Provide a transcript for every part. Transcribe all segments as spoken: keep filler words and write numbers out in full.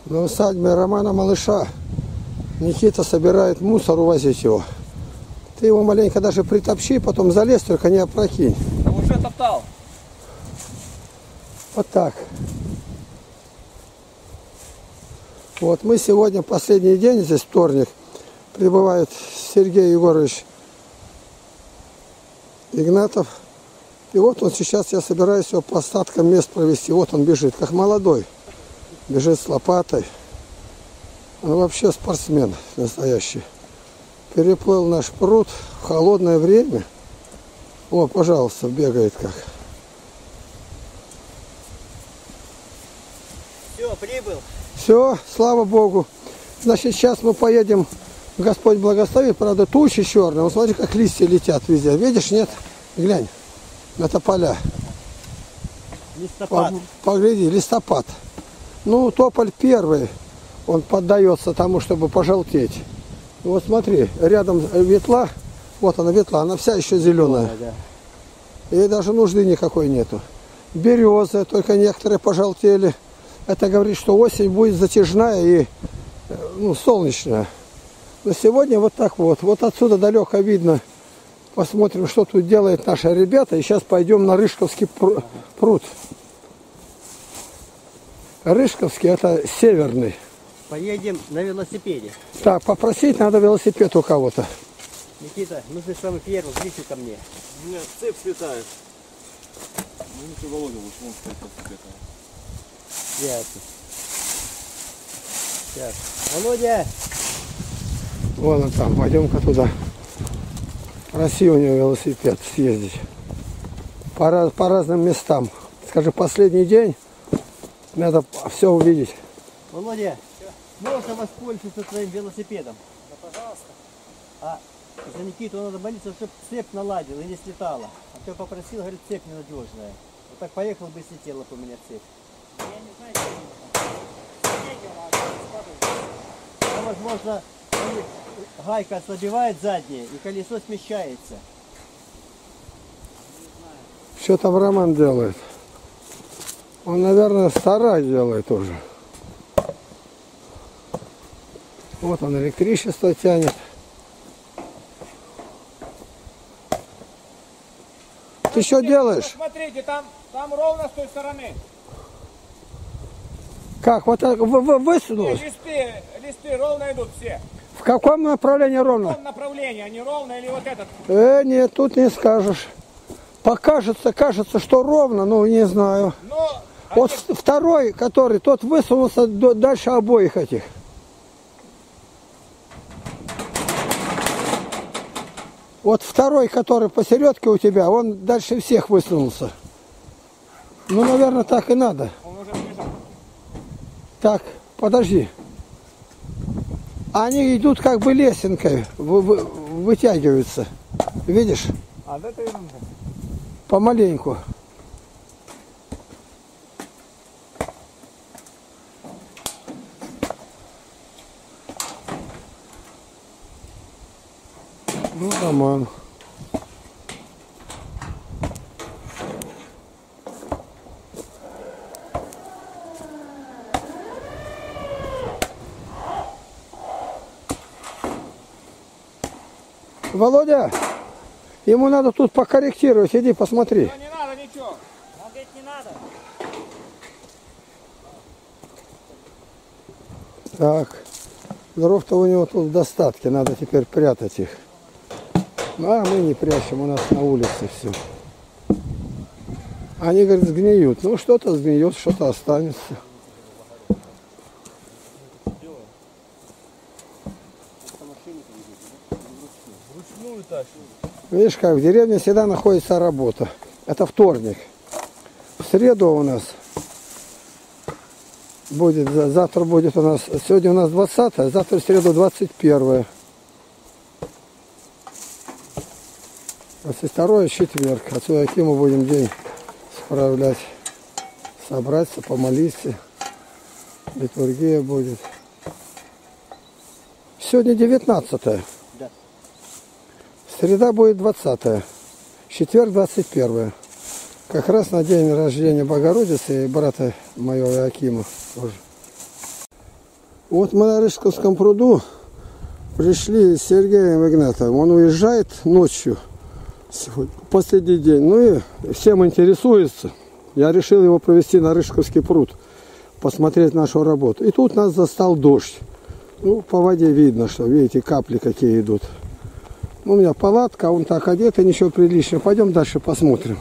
На усадьбе Романа Малыша Никита собирает мусор, увозить его. Ты его маленько даже притопчи, потом залезь, только не опрокинь. Он уже топтал. Вот так. Вот мы сегодня, последний день, здесь вторник, прибывает Сергей Егорович Игнатов. И вот он сейчас, я собираюсь его по остаткам мест провести. Вот он бежит, как молодой. Бежит с лопатой. Он вообще спортсмен настоящий. Переплыл наш пруд в холодное время. О, пожалуйста, бегает как. Все, прибыл. Все, слава Богу. Значит, сейчас мы поедем, Господь благословит, правда, тучи черные. Вот смотри, как листья летят везде. Видишь, нет? Глянь, на тополя. Листопад. Погляди, листопад. Ну, тополь первый, он поддается тому, чтобы пожелтеть. Вот смотри, рядом ветла, вот она ветла, она вся еще зеленая. Да. Ей даже нужды никакой нету. Березы, только некоторые пожелтели. Это говорит, что осень будет затяжная и ну, солнечная. Но сегодня вот так вот. Вот отсюда далеко видно. Посмотрим, что тут делают наши ребята. И сейчас пойдем на Рыжковский пруд. Рыжковский это северный. Поедем на велосипеде. Так, попросить надо велосипед у кого-то. Никита, ну ты самый первый, ближе ко мне. У меня цепь слетает. Ну, не Володя, лучше он стоит. Ясно. Сейчас. Володя! Вон он там, пойдем-ка туда. Проси у него велосипед съездить. По, раз, по разным местам. Скажи, последний день надо все увидеть. Володя, можно воспользоваться твоим велосипедом? Да, пожалуйста. А за Никиту надо молиться, чтобы цепь наладил и не слетала. А то попросил, говорит, цепь ненадежная. Вот так поехал бы и слетела по меня цепь. Я не знаю, что это. Возможно, гайка ослабевает задняя и колесо смещается. Что там Роман делает? Он, наверное, старай делает уже. Вот он электричество тянет. Ты что делаешь? Смотрите, там, там ровно с той стороны. Как? Вот так вы, вы, высунулось? Листы, листы ровно идут все. В каком направлении В ровно? каком направлении? Они ровно или вот этот? Э, нет, тут не скажешь. Покажется, кажется, что ровно, ну не знаю. Но Вот они... второй, который, тот высунулся до, дальше обоих этих. Вот второй, который посередке у тебя, он дальше всех высунулся. Ну, наверное, так и надо. Он уже сбежал. Так, подожди. Они идут как бы лесенкой, вы, вы, вытягиваются. Видишь? А да это ерунда. Помаленьку. Ну, Роман. Володя, ему надо тут покорректировать, иди посмотри. Ну, не надо ничего. Он говорит, не надо. Так, дров-то у него тут в достатке, надо теперь прятать их. А мы не прячем, у нас на улице все. Они, говорят, сгниют. Ну, что-то сгниет, что-то останется. Вручную тащу. Видишь как, в деревне всегда находится работа. Это вторник. В среду у нас будет, завтра будет у нас, сегодня у нас двадцатое, завтра в среду двадцать первое. двадцать второе четверг. Отсюда каким мы будем день справлять. Собраться, помолиться. Литургия будет. Сегодня девятнадцатое. Да. Среда будет двадцатое. Четверг двадцать первое. Как раз на день рождения Богородицы и брата моего Иоакима тоже. Вот мы на Рыжковском пруду пришли с Сергеем Игнатовым. Он уезжает ночью, последний день. Ну и всем интересуется. Я решил его провести на Рыжковский пруд, посмотреть нашу работу. И тут нас застал дождь. Ну, по воде видно, что, видите, капли какие идут. У меня палатка, он так одет, и ничего приличного. Пойдем дальше посмотрим.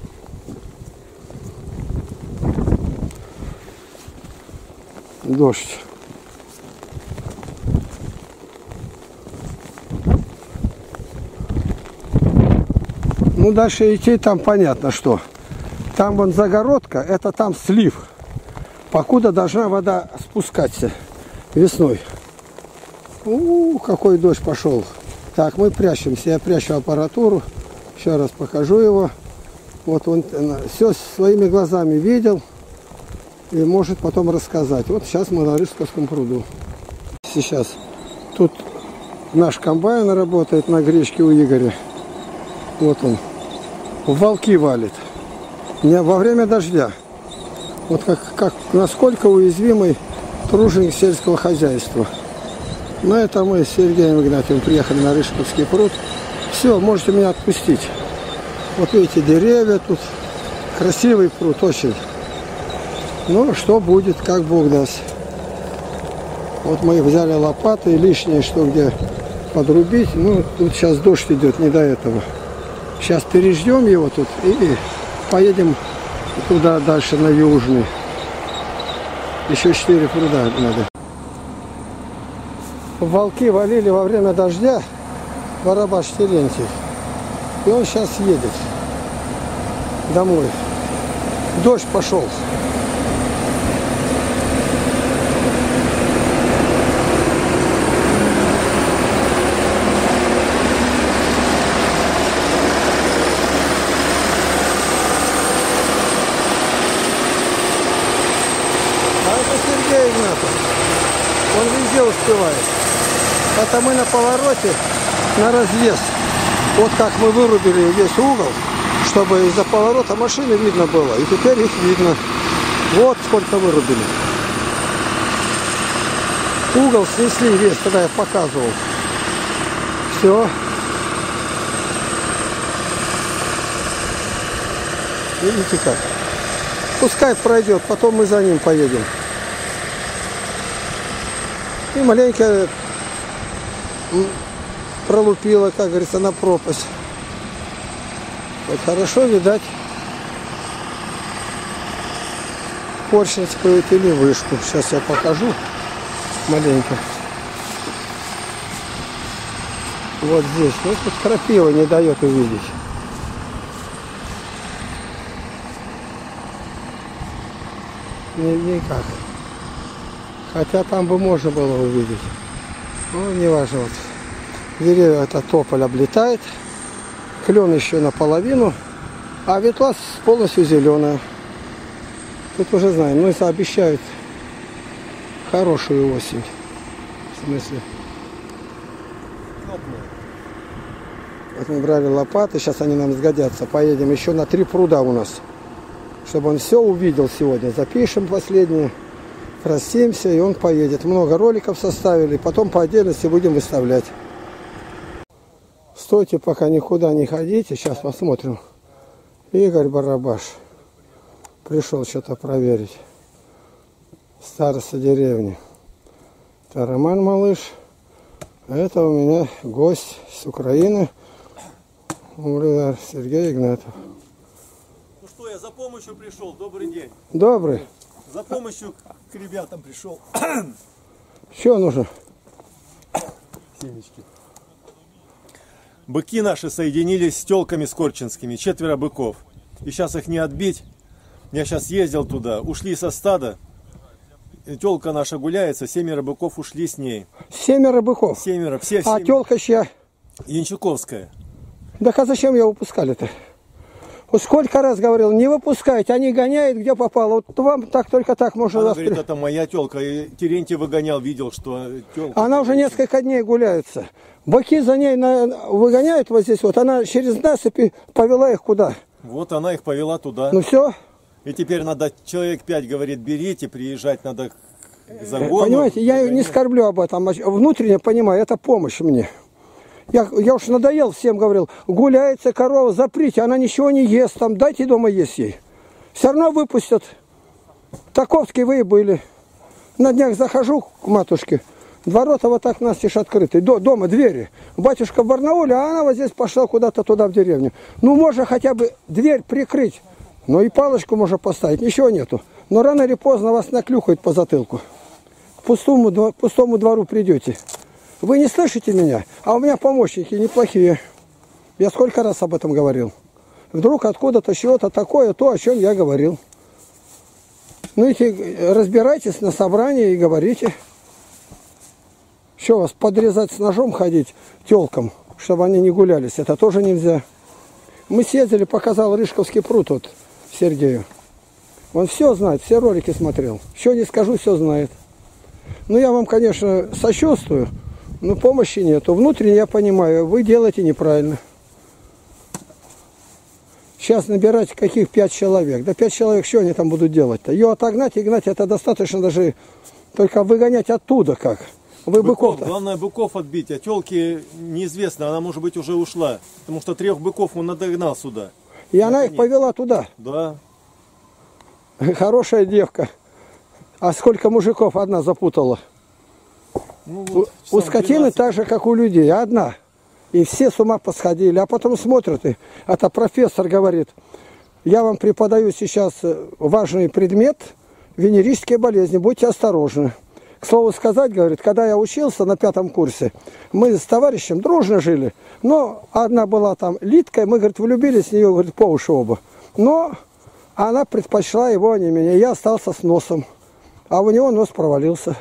Дождь. Ну, дальше идти там понятно что. Там вон загородка, это там слив. Покуда должна вода спускаться весной. У, какой дождь пошел. Так, мы прячемся. Я прячу аппаратуру. Еще раз покажу его. Вот он все своими глазами видел. И может потом рассказать. Вот сейчас мы на Рыжковском пруду. Сейчас тут наш комбайн работает на гречке у Игоря. Вот он. Волки валит. Не во время дождя. Вот как, как насколько уязвимый труженик сельского хозяйства. На это мы с Сергеем Игнатьевым приехали на Рыжковский пруд. Все, можете меня отпустить. Вот видите, деревья тут. Красивый пруд очень. Ну, что будет, как Бог даст. Вот мы взяли лопаты, лишнее, что где подрубить. Ну, тут сейчас дождь идет, не до этого. Сейчас переждем его тут и поедем туда дальше, на Южный. Еще четыре пруда надо. Волки валили во время дождя Барабаш Терентий. И он сейчас едет домой. Дождь пошел. Сергей Игнатов. Он везде успевает. Это мы на повороте, на разъезд. Вот как мы вырубили весь угол, чтобы из-за поворота машины видно было. И теперь их видно. Вот сколько вырубили. Угол снесли весь, когда я показывал. Все. Видите как? Пускай пройдет, потом мы за ним поедем. И маленько пролупила, как говорится, на пропасть. Вот хорошо, видать, Поршневскую или вышку. Сейчас я покажу маленько. Вот здесь. Ну, тут крапива не дает увидеть. Никак. Хотя там бы можно было увидеть. Ну, не важно. Вот. Деревья, это тополь облетает. Клен еще наполовину. А ветла полностью зеленая. Тут уже знаем. Ну, это обещают хорошую осень. В смысле. Вот мы брали лопаты. Сейчас они нам сгодятся. Поедем еще на три пруда у нас. Чтобы он все увидел сегодня. Запишем последнее. Простимся, и он поедет. Много роликов составили, потом по отдельности будем выставлять. Стойте, пока никуда не ходите. Сейчас посмотрим. Игорь Барабаш пришел что-то проверить. Староста деревни. Это Роман Малыш. Это у меня гость с Украины. Сергей Игнатов. Ну что, я за помощью пришел. Добрый день. Добрый. За помощью к ребятам пришел. Что нужно? Семечки. Быки наши соединились с телками скорченскими. Четверо быков. И сейчас их не отбить. Я сейчас ездил туда. Ушли со стада. Телка наша гуляется. Семеро быков ушли с ней. Семеро быков? Семеро. Все, а семь... телка чья? Янчуковская. Да а зачем ее выпускали-то? Вот сколько раз говорил, не выпускайте, они гоняют, где попало. Вот вам так только так можно... Она воспри... говорит, это моя телка. И Терентий выгонял, видел, что телка... Она уже несколько дней гуляется. Быки за ней на... выгоняют вот здесь вот. Она через насыпи повела их куда? Вот она их повела туда. Ну все. И теперь надо, человек пять говорит, берите, приезжать надо Загону, понимаете, я загону. не скорблю об этом, а внутренне понимаю, это помощь мне. Я, я уж надоел, всем говорил, гуляется корова, заприте, она ничего не ест, там, дайте дома есть ей. Все равно выпустят. Таковские вы и были. На днях захожу к матушке, ворота вот так настежь открыты, до, дома двери. Батюшка в Барнауле, а она вот здесь пошла куда-то туда в деревню. Ну, можно хотя бы дверь прикрыть, ну и палочку можно поставить, ничего нету. Но рано или поздно вас наклюхают по затылку. К пустому, к пустому двору придете. Вы не слышите меня? А у меня помощники неплохие. Я сколько раз об этом говорил. Вдруг откуда-то чего-то такое, то, о чем я говорил. Ну, идите, разбирайтесь на собрании и говорите. Что вас, подрезать с ножом ходить телкам, чтобы они не гулялись? Это тоже нельзя. Мы съездили, показал Рыжковский пруд вот Сергею. Он все знает, все ролики смотрел. Что не скажу, все знает. Ну, я вам, конечно, сочувствую, но помощи нету. Внутренне я понимаю, вы делаете неправильно. Сейчас набирать каких пять человек. Да пять человек, что они там будут делать-то? Ее отогнать и гнать, это достаточно даже только выгонять оттуда как. Вы быков, быков-то. главное быков отбить, а телки неизвестно, она может быть уже ушла. Потому что трех быков он отогнал сюда. И она их повела туда. Да. Хорошая девка. А сколько мужиков одна запутала? Ну, вот, у у скотины так же, как у людей, одна. И все с ума посходили. А потом смотрят, и это профессор говорит, я вам преподаю сейчас важный предмет, венерические болезни, будьте осторожны. К слову сказать, говорит, когда я учился на пятом курсе, мы с товарищем дружно жили, но одна была там литкой, мы, говорит, влюбились в нее, говорит, по уши оба. Но она предпочла его, а не меня. Я остался с носом, а у него нос провалился.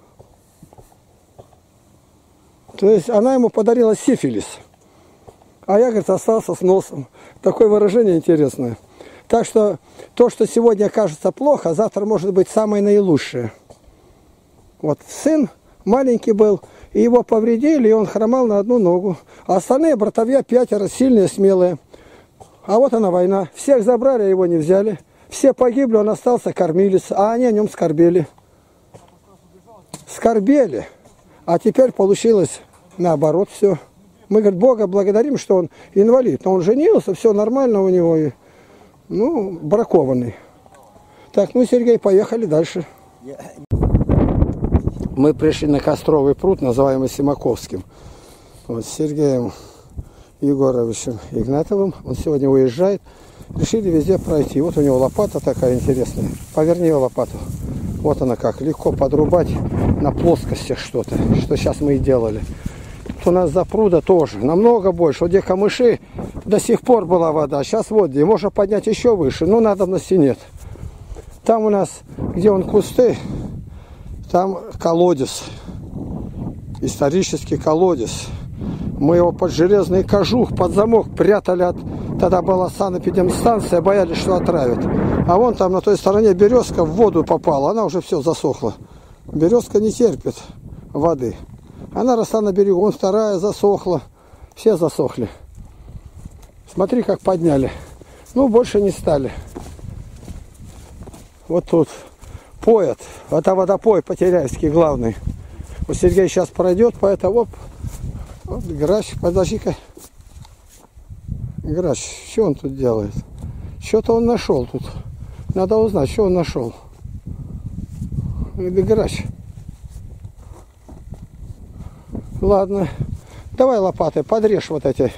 То есть она ему подарила сифилис, а я, говорит, остался с носом. Такое выражение интересное. Так что то, что сегодня кажется плохо, завтра может быть самое наилучшее. Вот сын маленький был, и его повредили, и он хромал на одну ногу. А остальные братовья пятеро, сильные, смелые. А вот она война. Всех забрали, а его не взяли. Все погибли, он остался кормилец, а они о нем скорбели. Скорбели. А теперь получилось наоборот все. Мы, говорит, Бога благодарим, что он инвалид. Но он женился, все нормально у него. И, ну, бракованный. Так, ну, Сергей, поехали дальше. Мы пришли на Костровый пруд, называемый Симаковским. Вот, с Сергеем Егоровичем Игнатовым. Он сегодня уезжает. Решили везде пройти. Вот у него лопата такая интересная. Поверни ее лопату. Вот она как. Легко подрубать на плоскостях что-то. Что сейчас мы и делали. Тут у нас за пруда тоже. Намного больше. Вот где камыши до сих пор была вода. Сейчас вот где. Можно поднять еще выше. Но надобности нет. Там у нас, где он кусты, там колодец. Исторический колодец. Мы его под железный кожух, под замок прятали. От... Тогда была санэпидемстанция, боялись, что отравят. А вон там на той стороне березка в воду попала. Она уже все засохла. Березка не терпит воды. Она росла на берегу. Вон вторая засохла. Все засохли. Смотри, как подняли. Ну, больше не стали. Вот тут поят. Это водопой Потеряевский главный. Вот Сергей сейчас пройдет, поэтому... Оп, вот Грач, подожди-ка. Грач, что он тут делает? Что-то он нашел тут. Надо узнать, что он нашел. Грач. Ладно. Давай лопатой подрежь вот эти.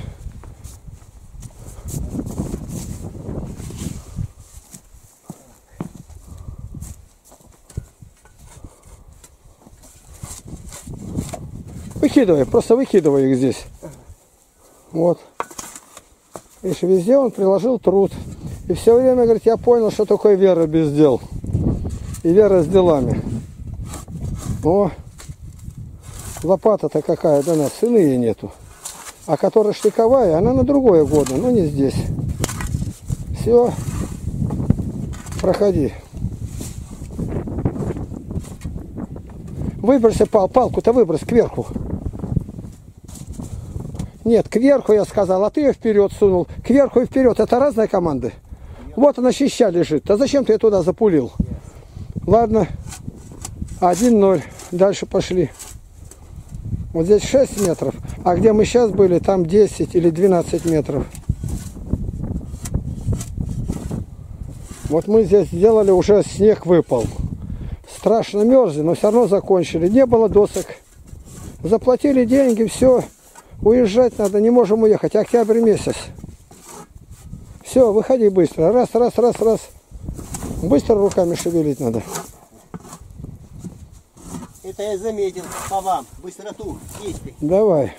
Выкидывай, просто выкидывай их здесь. Вот. Видишь, везде он приложил труд. И все время, говорит, я понял, что такое вера без дел. И вера с делами. О, лопата-то какая до нас, иные нету. А которая штыковая, она на другое годна, но не здесь. Все, проходи. Выброси пал, палку-то выбрось кверху. Нет, кверху я сказал, а ты ее вперед сунул. Кверху и вперед, это разные команды. Вот она щища лежит. А зачем ты ее туда запулил? Ладно, один ноль. Дальше пошли. Вот здесь шесть метров. А где мы сейчас были, там десять или двенадцать метров. Вот мы здесь сделали, уже снег выпал. Страшно мерзли, но все равно закончили. Не было досок. Заплатили деньги, все. Уезжать надо, не можем уехать. Октябрь месяц. Все, выходи быстро. Раз, раз, раз, раз. Быстро руками шевелить надо. Это я заметил по вам. Быстроту действий. Давай.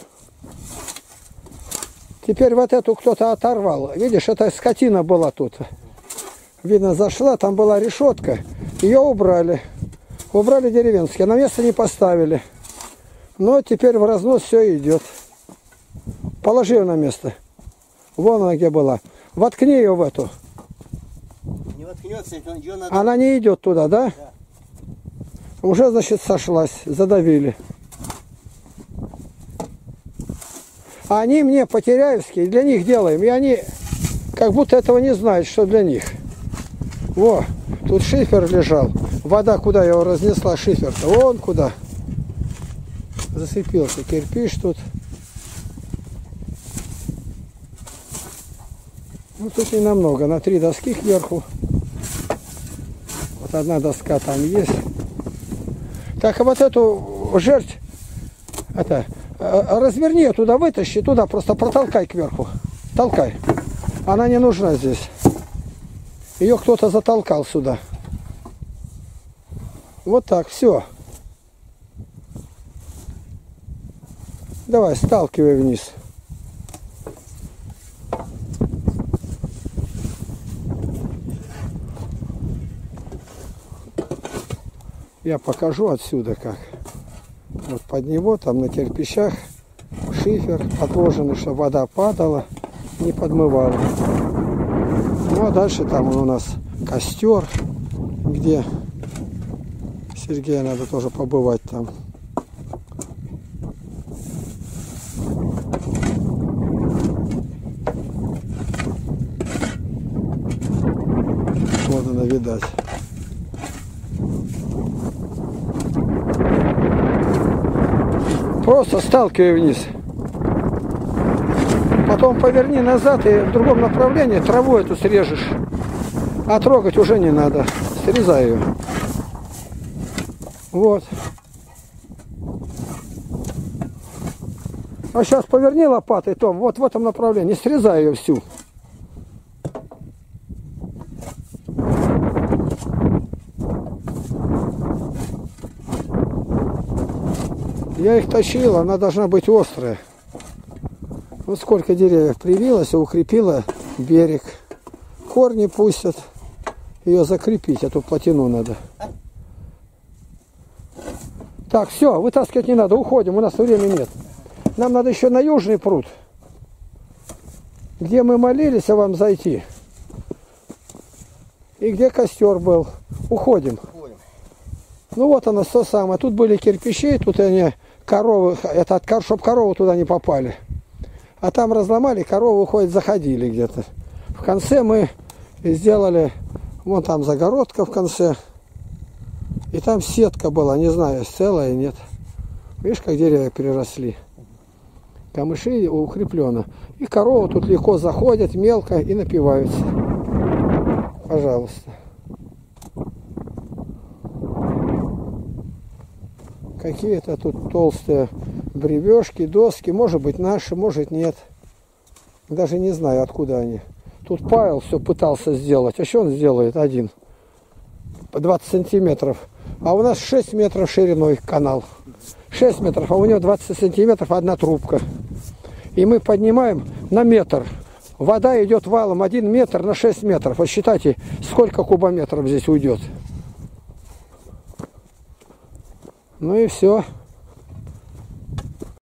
Теперь вот эту кто-то оторвал. Видишь, это скотина была тут. Видно, зашла, там была решетка. Ее убрали. Убрали деревенские. На место не поставили. Но теперь в разнос все идет. Положи ее на место. Вон она где была. Воткни ее в эту. Не воткнется, это ее надо... Она не идет туда, да? Да. Уже, значит, сошлась. Задавили. А они мне по-теряевски, для них делаем. И они как будто этого не знают, что для них. Во, тут шифер лежал. Вода куда его разнесла, шифер-то? Вон куда. Зацепился кирпич тут. Ну, тут не намного. На три доски кверху. Вот одна доска там есть. Так, а вот эту жерть, это, разверни ее туда, вытащи, туда просто протолкай кверху. Толкай. Она не нужна здесь. Ее кто-то затолкал сюда. Вот так, все. Давай, сталкивай вниз. Я покажу отсюда как. Вот под него, там на кирпичах, шифер отложенный, чтобы вода падала, не подмывала. Ну а дальше там у нас костер, где Сергею надо тоже побывать там. Вот она, видать. Просто сталкивай вниз. Потом поверни назад и в другом направлении траву эту срежешь. А трогать уже не надо. Срезай ее. Вот. А сейчас поверни лопатой, Том, вот в этом направлении. Срезай ее всю. Я их тащил, она должна быть острая. Вот сколько деревьев привилось, укрепила берег. Корни пустят. Ее закрепить, эту плотину надо. Так, все, вытаскивать не надо, уходим, у нас времени нет. Нам надо еще на южный пруд, где мы молились о вам зайти. И где костер был. Уходим. Ну вот оно, то самое. Тут были кирпичи, тут они коровы, это от, чтобы коровы туда не попали. А там разломали, коровы уходят, заходили где-то. В конце мы сделали, вон там загородка в конце. И там сетка была, не знаю, целая нет. Видишь, как деревья переросли. Камыши укреплено. И коровы тут легко заходят, мелко и напиваются. Пожалуйста. Какие-то тут толстые бревешки, доски. Может быть наши, может нет. Даже не знаю, откуда они. Тут Павел все пытался сделать. А что он сделает один? По двадцать сантиметров. А у нас шесть метров шириной канал. шесть метров, а у него двадцать сантиметров одна трубка. И мы поднимаем на метр. Вода идет валом один метр на шесть метров. Вот считайте, сколько кубометров здесь уйдет. Ну и все.